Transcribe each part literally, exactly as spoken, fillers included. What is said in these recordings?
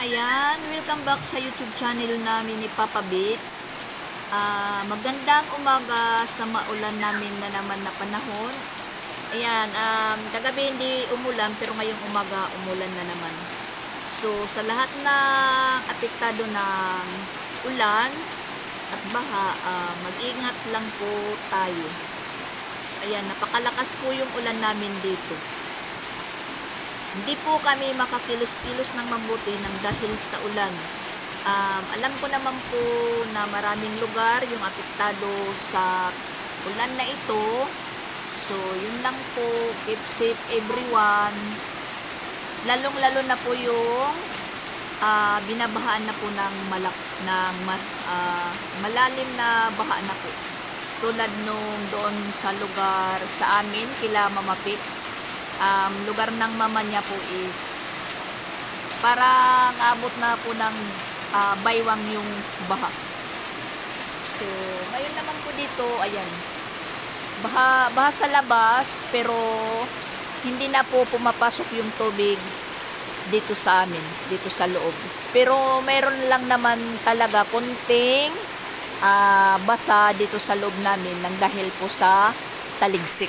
Ayan, welcome back sa YouTube channel namin ni Papa Beats. Uh, magandang umaga sa maulan namin na naman na panahon. Ayan, um, kagabi hindi umulan pero ngayong umaga umulan na naman. So, sa lahat ng apektado ng ulan at baha, uh, mag-ingat lang po tayo. Ayan, napakalakas po yung ulan namin dito. Hindi po kami makakilos-kilos ng mabuti ng dahil sa ulan. Um, alam ko naman po na maraming lugar yung apektado sa ulan na ito. So, yun lang po. Keep safe everyone. Lalong-lalo na po yung uh, binabahaan na po ng, malak ng uh, malalim na baha na po. Tulad nung doon sa lugar sa amin, kila Mama Pix. Um, lugar ng mama niya po is parang abot na po ng uh, baywang yung baha. So, ngayon naman po dito, ayan, baha, baha sa labas, pero hindi na po pumapasok yung tubig dito sa amin, dito sa loob. Pero mayroon lang naman talaga konting uh, basa dito sa loob namin nang dahil po sa taligsik.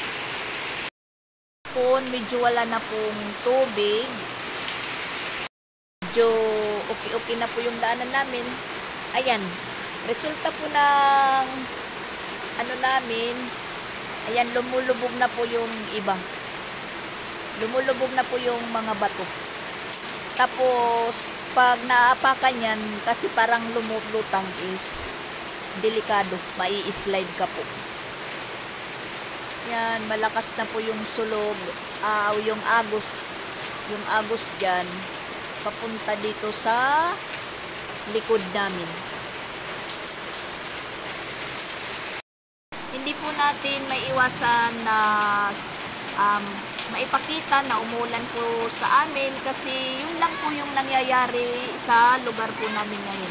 Medyo wala na pong tubig, medyo okay-okay na po yung daanan namin. Ayan, resulta po ng ano namin, ayan, lumulubog na po yung iba, lumulubog na po yung mga bato. Tapos pag naaapakan yan, kasi parang lumulutang, is delikado, mai-slide ka po. Yan, malakas na po yung sulog, uh, yung agos, yung agos dyan, papunta dito sa likod namin. Hindi po natin may iwasan na um, maipakita na umulan po sa amin kasi yun lang po yung nangyayari sa lugar po namin ngayon.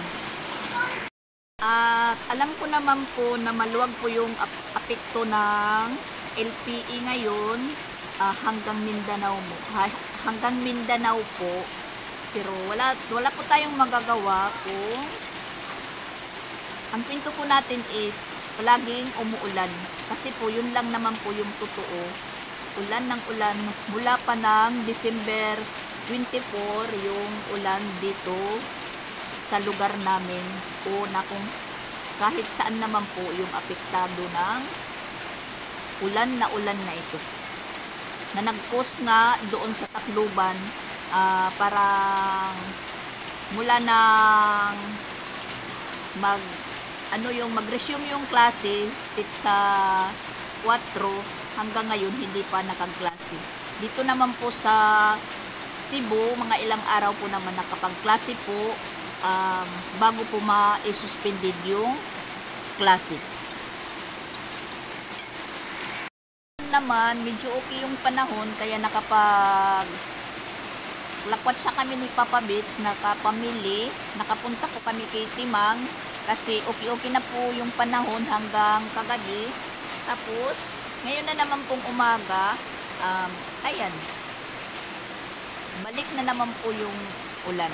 At alam ko naman po na maluwag po yung ap apekto ng L P E ngayon uh, hanggang Mindanao mo, hanggang Mindanao po. Pero wala wala po tayong magagawa kung ang pinto po natin is palaging umuulan. Kasi po yun lang naman po yung totoo. Ulan ng ulan mula pa ng December twenty-four yung ulan dito sa lugar namin, o na kung kahit saan naman po yung apektado ng ulan na ulan na ito, na nag-cause nga doon sa Tacloban, uh, parang mula nang mag ano yung mag-resume yung klase it's sa four hanggang ngayon hindi pa nakagklase. Dito naman po sa Cebu, mga ilang araw po naman nakapagklase po, um, bago po ma-suspended yung klase. Naman medyo okay yung panahon, kaya nakapag lakwat sa kami ni Papa Beats, nakapamili, nakapunta po kami kay Timang kasi okay-okay na po yung panahon hanggang kagabi. Tapos ngayon na naman pong umaga, um, ayan, balik na naman po yung ulan.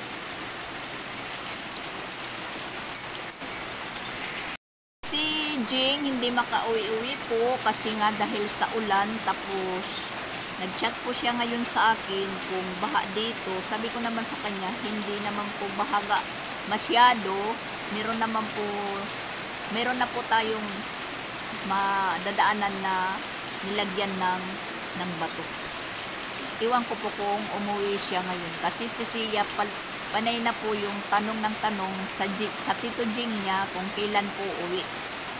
Jing hindi makauwi-uwi po kasi nga dahil sa ulan. Tapos nag-chat po siya ngayon sa akin kung baha dito. Sabi ko naman sa kanya, hindi naman po bahaga masyado. Meron naman po, meron na po tayong madadaanan na nilagyan ng, ng bato. Iwan ko po kung umuwi siya ngayon. Kasi si Siya pal, panay na po yung tanong ng tanong sa, sa Tito Jing niya kung kailan po uwi.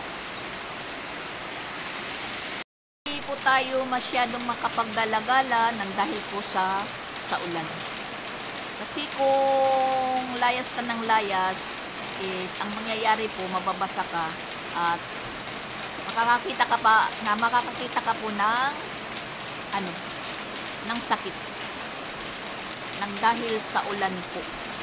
Tayo masyadong makapagdala-gala ng dahil po sa sa ulan. Kasi kung layas ka ng layas is ang mangyayari po, mababasa ka at makakakita ka pa na makakakita ka po ng ano, ng sakit ng dahil sa ulan po.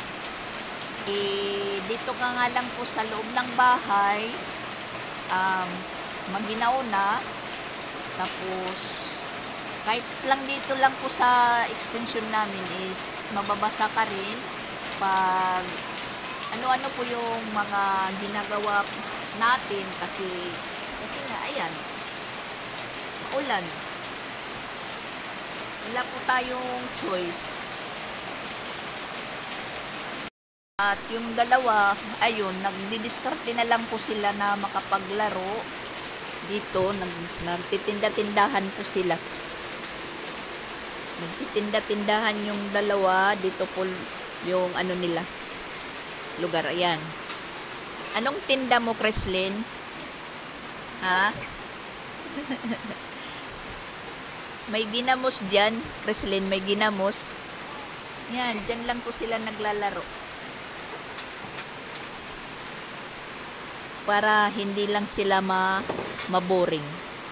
Eh, dito ka nga lang po sa loob ng bahay, um, maginaw na. Tapos kahit lang dito lang po sa extension namin is mababasa ka rin pag ano-ano po yung mga ginagawa natin kasi kasi nga ayan, ulan, wala po tayong choice. At yung dalawa, ayun, nagdidiskarte na lang po sila na makapaglaro. Dito, nag, nagtitinda-tindahan po sila. Nagtitinda-tindahan yung dalawa. Dito po yung ano nila, lugar. Ayan. Anong tinda mo, Kreslin? Ha? May ginamos dyan. Kreslin, may ginamos. Yan, dyan lang po sila naglalaro. Para hindi lang sila ma maboring.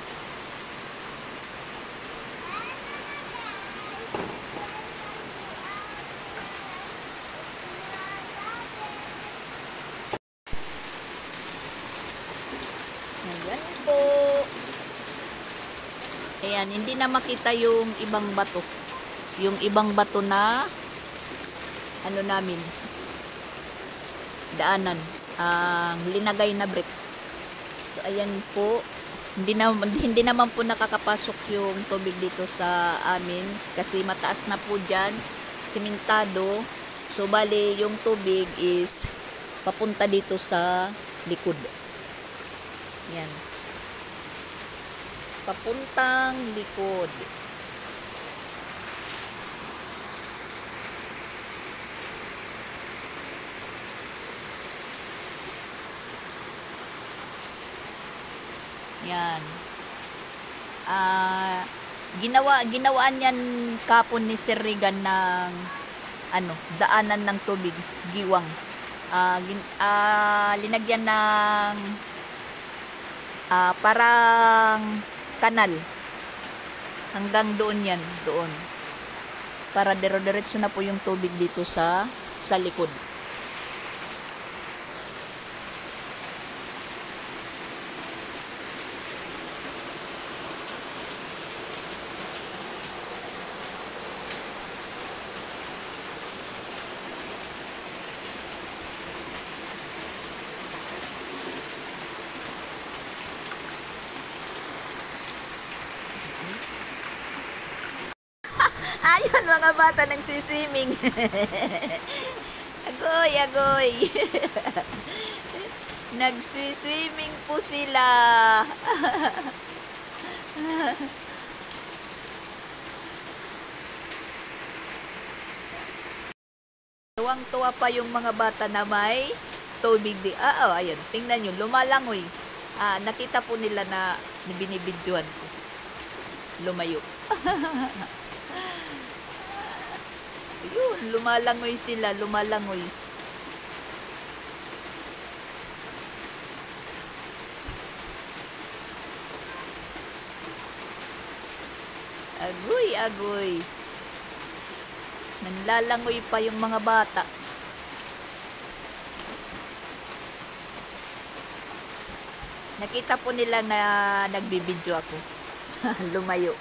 Ayan po. Ayan, hindi na makita yung ibang bato. Yung ibang bato na ano namin, daanan. Ang uh, linagay na bricks. So ayan po, hindi na hindi naman po nakakapasok yung tubig dito sa amin kasi mataas na po diyan, simentado. So bali yung tubig is papunta dito sa likod. Yan. Papuntang likod. Yan. Ah, uh, ginawa ginawaan yan kapon ni Sir Regan ng ano, daanan ng tubig, giwang. Ah, uh, uh, linagyan ng uh, parang kanal. Hanggang doon yan, doon. Para dire-diretso na po yung tubig dito sa sa likod. Ayun, mga bata nang swimming. Agoy, agoy. Nag-swimming po sila. Tuwang-tuwa pa yung mga bata na may tubig di. Ah, oh, ayun. Tingnan nyo, lumalangoy. Ah, nakita po nila na binibidyoan ko. Lumayo. Ayun, lumalangoy sila, lumalangoy. Agoy, agoy. Nanlalangoy pa yung mga bata. Nakita po nila na nagbibidyo ako. Lumayo.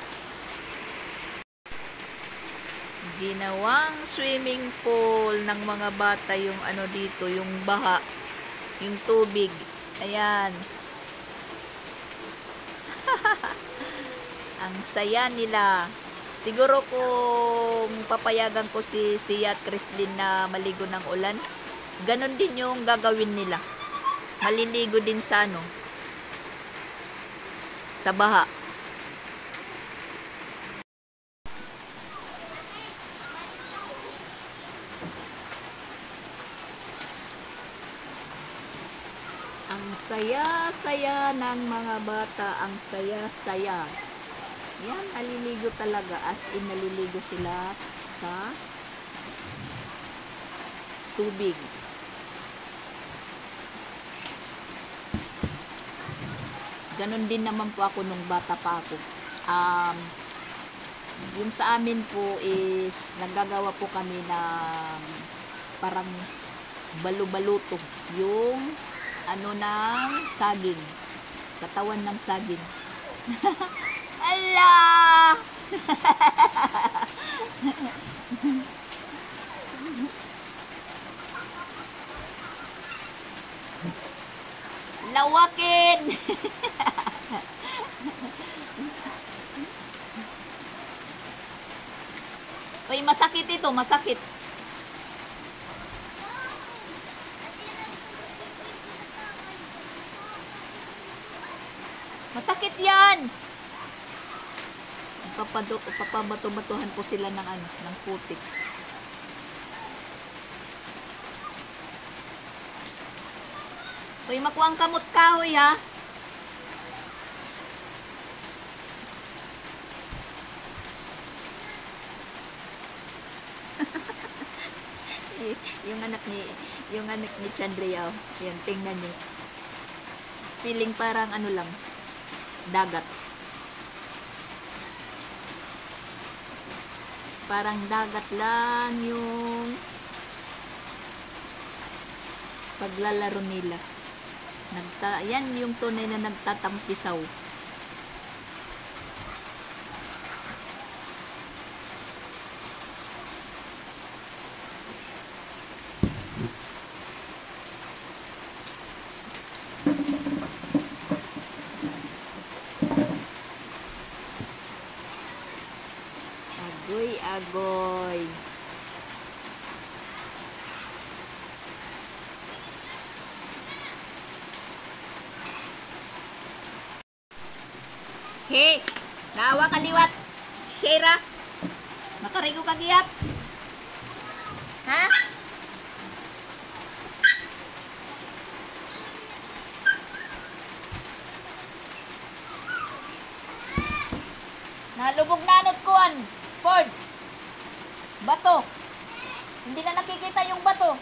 Ginawang swimming pool ng mga bata yung ano dito, yung baha, yung tubig. Ayan. Ang saya nila. Siguro kung papayagan ko si Sia at Kreslin na maligo ng ulan, ganon din yung gagawin nila. Maliligo din sa ano, sa baha. Ang saya-saya ng mga bata, ang saya-saya. Yan, naliligo talaga. As in, naliligo sila sa tubig. Ganon din naman po ako nung bata pa ako. Um, yung sa amin po is, naggagawa po kami ng parang balu-baluto. Yung ano ng saging. Katawan ng saging. Allah! Lawakin! Uy, masakit ito, masakit. Masakit yan! Papado, papabato-batuhan po sila ng ano, ng putik. Uy, makuha ang kamot kahoy ha. yung anak ni yung anak ni Chandria, oh. Yan, tingnan niyo. Feeling parang ano lang, dagat. Parang dagat lang yung paglalaro nila. Nagta yan yung tunay na nagtatampisaw. Agoy, agoy. He, nawa kaliwat. Shera. Makarigo kagiyap. Ha? Nalubog na anot kuan. Ford. Bato. Hindi na nakikita yung bato.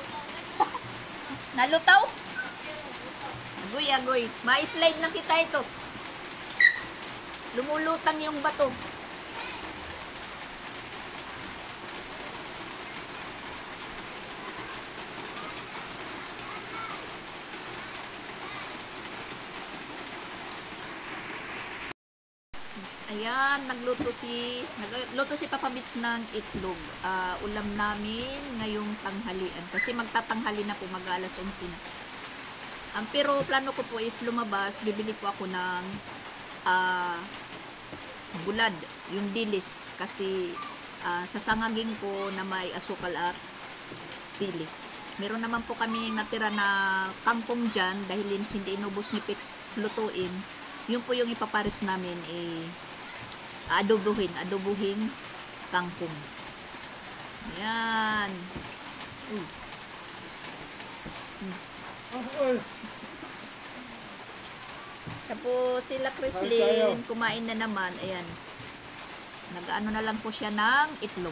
Nalutaw? Agoy, agoy. Ma-slide lang kita ito. Lumulutang yung bato. Ayan, nagluto si nagluto si Papa Bits ng itlog. Uh, ulam namin ngayong tanghalian. Kasi magtatanghali na po, mag-alas onse na. Um, pero plano ko po is lumabas. Bibili po ako ng uh, bulad, yung dilis. Kasi uh, sasangagin ko na may asukal at sili. Meron naman po kami natira na kangkong dyan dahil hindi inubos ni Pix lutuin. Yun po yung ipapares namin eh, adobuhin, adobuhin kangkong. Ayan. Uh. Hmm. Tapos sila Chrislyn, kumain na naman. Ayan. Nag-ano na lang po siya ng itlog.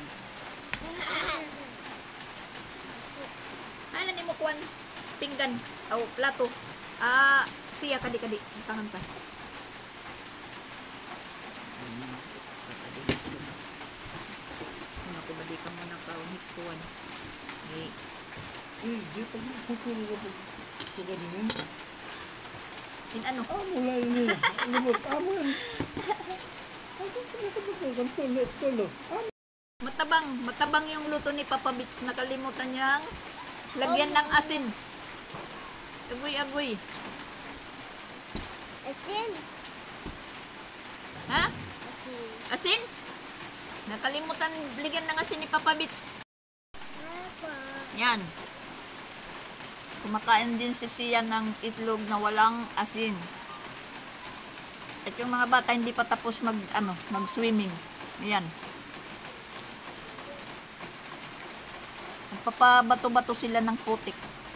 Ano ni mo kuwan? Pinggan. O, plato. Ah, siya kadi-kadi. Tahan pa. Ano ko ba di ka muna kaunit kuwan? Eh. Eh, di pa mo kukulo ko po. Suka din. In ano? Ah, mula ini. Lumot. Ah, man. Ako ko ko ko ko Matabang, matabang yung luto ni Papa Bits. Nakalimutan niyang lagyan ng asin. Agoy-agoy. Asin. Ha? Asin. Asin? Nakalimutan bigyan ng asin ni Papa Bits. Apa? Yan. Kumakain din si Siya ng itlog na walang asin. At yung mga bata hindi pa tapos mag ano, mag-swimming. Ayan. Nagpapabato-bato sila ng putik.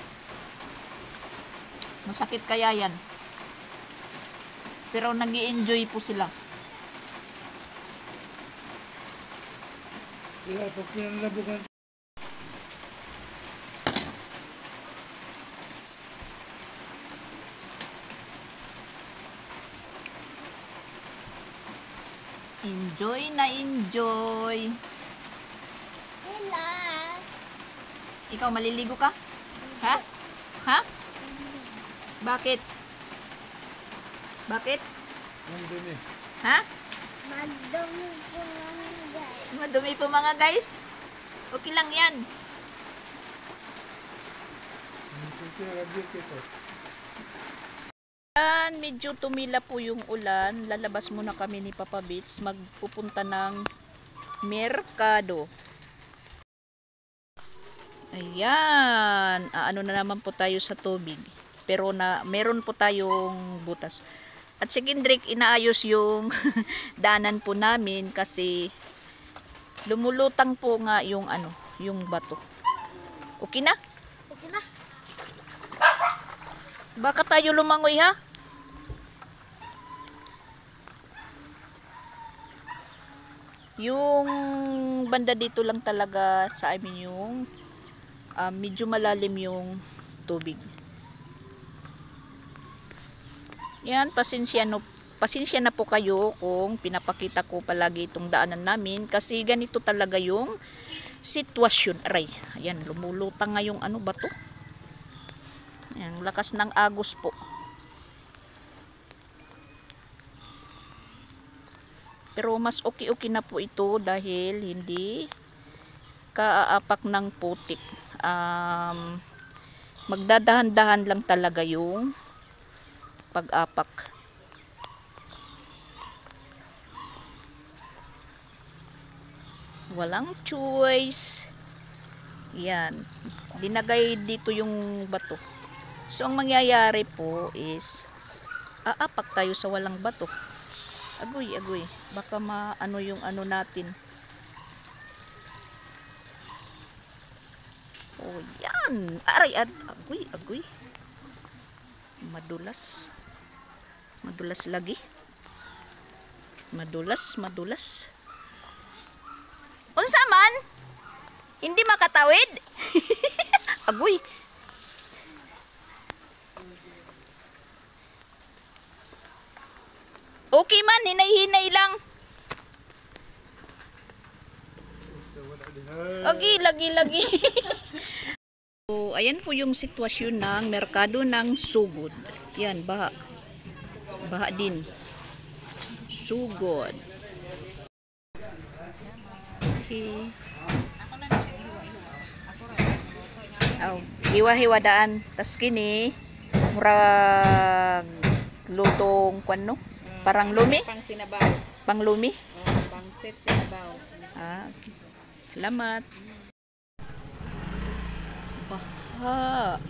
Masakit kaya yan. Pero nag-i-enjoy po sila. Sila po pinalabukan. Enjoy na enjoy. Sila. Ikaw maliligo ka? Ha? Ha? Bakit? Bakit? Nandun eh. Ha? Madumi po naman guys. Madumi po mga guys. Okay lang yan. Kasi rabbit ito. Ayan, medyo tumila po yung ulan. Lalabas muna kami ni Papa Bits. Magpupunta ng merkado. Ayan. Ah, ano na naman po tayo sa tubig. Pero na, meron po tayong butas. At si Kendrick, inaayos yung daanan po namin kasi lumulutang po nga yung ano, yung bato. Okay na? Okay na. Baka tayo lumangoy ha? Yung banda dito lang talaga sa amin yung uh, medyo malalim yung tubig. Yan, pasensya, no, pasensya na po kayo kung pinapakita ko palagi itong daanan namin kasi ganito talaga yung sitwasyon. Aray, ayan, lumulutang nga yung ano ba to? Ayan, lakas ng agos po. Pero mas okay-okay na po ito dahil hindi kaapak ng putik. Um, magdadahan-dahan lang talaga yung pag-apak. Walang choice. Yan. Dinagay dito yung bato. So, ang mangyayari po is aapak tayo sa walang bato. Agoy, agoy. Baka maano yung ano natin. Oh, yan. Aray, ad. Agoy, agoy. Madulas. Madulas lagi. Madulas, madulas. Unsa man? Hindi makatawid? Agoy. Okay man, hinay-hinay lang. Okay, lagi-lagi. So, ayan po yung sitwasyon ng merkado ng sugod. Yan, baha. Baha din. Sugod. Okay. Oh, hiwa-hiwa daan. Tas kini, murag lutong kwan no? Parang lumi? Pang sinabaw. Pang lumi? Oh, pang set sinabaw. Ah, okay. Salamat. Baha.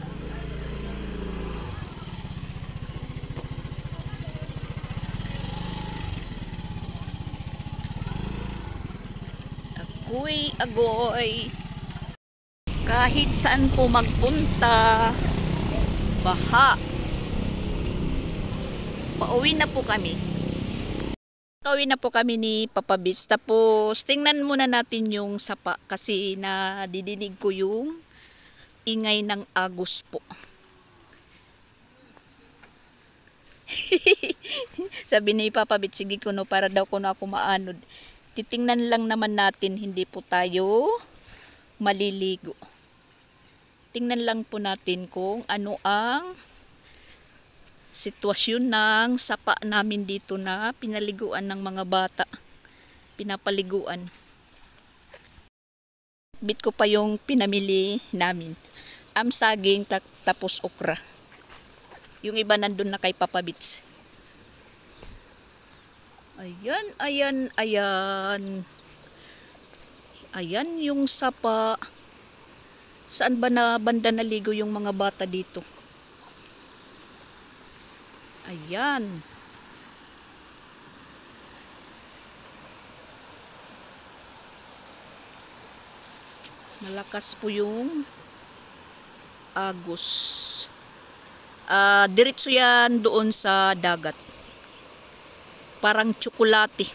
Agoy, agoy. Kahit saan po magpunta, baha. Pauwi na po kami. Pauwi na po kami ni Papa Bits. Tapos, tingnan muna natin yung sapa kasi nadidinig ko yung ingay ng agos po. Sabi ni Papa Bits, sige ko no, para daw ko na ako maanod. Titingnan lang naman natin, hindi po tayo maliligo. Tingnan lang po natin kung ano ang sitwasyon ng sapa namin dito na pinaliguan ng mga bata. Pinapaliguan. Bit ko pa yung pinamili namin. Am saging tapos okra. Yung iba nandun na kay Papa Bits. Ayan, ayan, ayan. Ayan yung sapa. Saan ba na banda naligo yung mga bata dito? Ayan. Malakas po yung agos. Uh, diretso yan doon sa dagat. Parang tsokolate.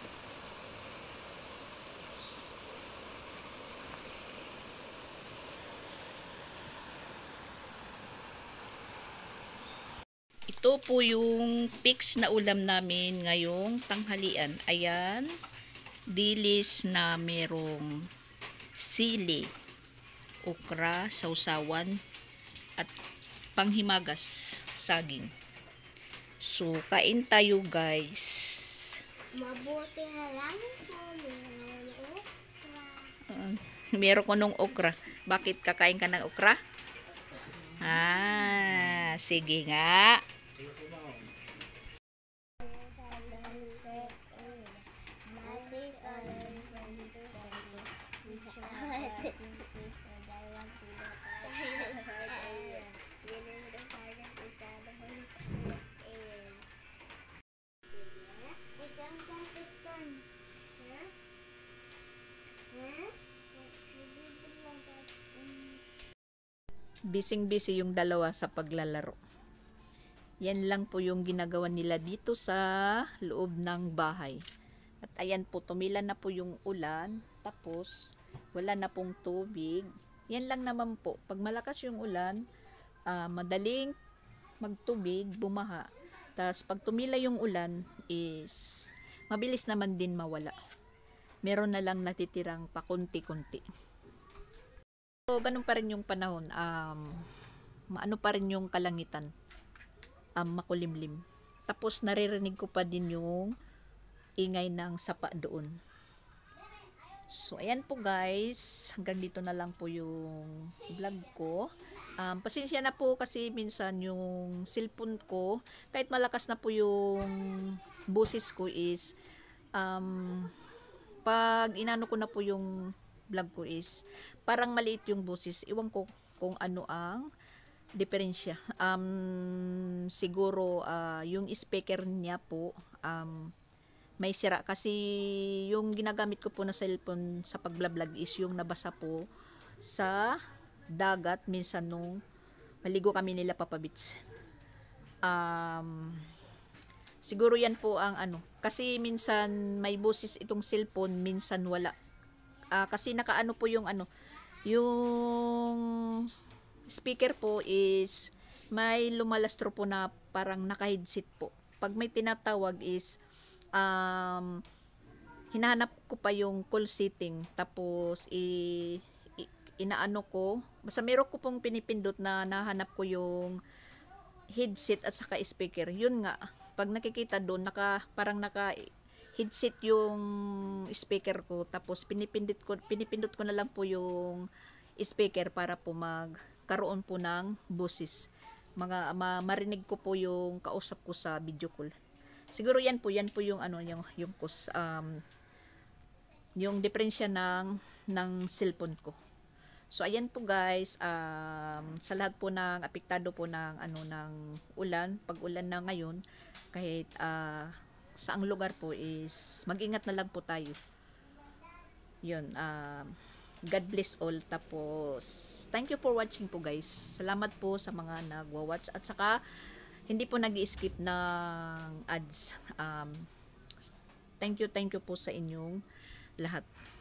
Ito po yung fix na ulam namin ngayong tanghalian. Ayan, dilis na merong sili, okra, sausawan, at panghimagas, saging. So, kain tayo guys. Mabuti na lang po meron okra. Uh, meron ko nung okra. Bakit kakain ka ng okra? Ah, sige nga. Bising-busy yung dalawa sa paglalaro. Yan lang po yung ginagawa nila dito sa loob ng bahay. At ayan po, tumila na po yung ulan. Tapos, wala na pong tubig. Yan lang naman po. Pag malakas yung ulan, uh, madaling magtubig, bumaha. Tapos, pag tumila yung ulan, is mabilis naman din mawala. Meron na lang natitirang pakunti-kunti. So, ganun pa rin yung panahon. Um, maano pa rin yung kalangitan. Um, makulimlim. Tapos, naririnig ko pa din yung ingay ng sapa doon. So, ayan po guys. Hanggang dito na lang po yung vlog ko. Um, pasensya na po kasi minsan yung cellphone ko, kahit malakas na po yung boses ko is, um, pag inano ko na po yung vlog ko is, parang maliit yung boses. Iwan ko kung ano ang diferensya. Um, siguro, uh, yung speaker niya po, um, may sira. Kasi yung ginagamit ko po na cellphone sa pagblablag is yung nabasa po sa dagat. Minsan nung maligo kami nila Papa Beach. Um, siguro yan po ang ano. Kasi minsan may boses itong cellphone, minsan wala. Uh, kasi nakaano po yung ano, yung speaker po is may lumalastro po na parang naka-headset po. Pag may tinatawag is um, hinahanap ko pa yung call setting, tapos i, i inaano ko, basta meron ko pong pinipindot na nahanap ko yung headset at saka speaker. Yun nga, pag nakikita doon, naka, parang naka headset yung speaker ko, tapos pinipindot ko, pinipindot ko na lang po yung speaker para po magkaroon po ng boses. Mga ma, marinig ko po yung kausap ko sa video call. Siguro yan po, yan po yung ano yung yung kus um yung diferensya ng ng cellphone ko. So ayan po guys, um sa lahat po ng apektado po ng ano ng ulan, pag-ulan na ngayon, kahit uh, saang lugar po is mag-ingat na lang po tayo. Yun, um uh, God bless all. Tapos, thank you for watching po guys. Salamat po sa mga nagwa-watch at saka hindi po nag-i-skip ng ads. Um, thank you, thank you po sa inyong lahat.